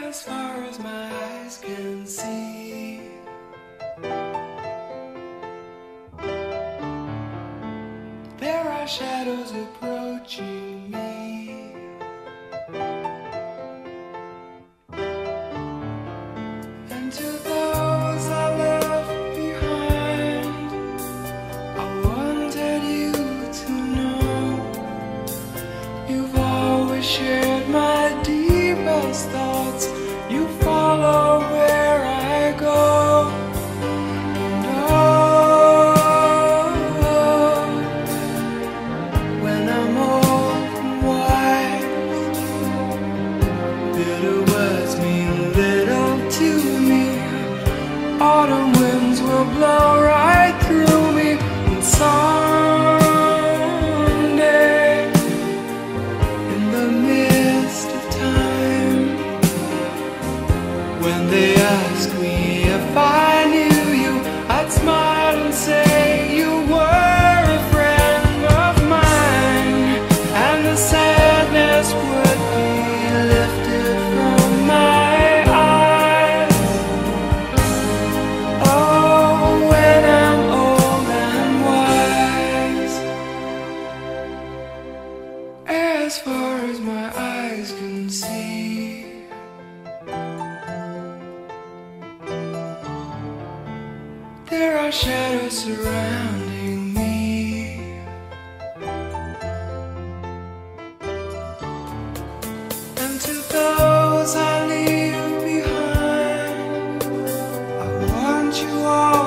as far as my eyes can see. There are shadows approaching me. And to those I left behind, I wanted you to know you've always shared my deepest thoughts. You follow where I go. And oh, when I'm old and wise, bitter words mean little to me. Autumn winds will blow right through me. And someday, in the mist of time, when they ask me if I knew you, I'd smile and say you were a friend of mine, and the sadness would be lifted from my eyes. Oh, when I'm old and wise, as far as my eyes can see. There are shadows surrounding me. And to those I leave behind, I want you all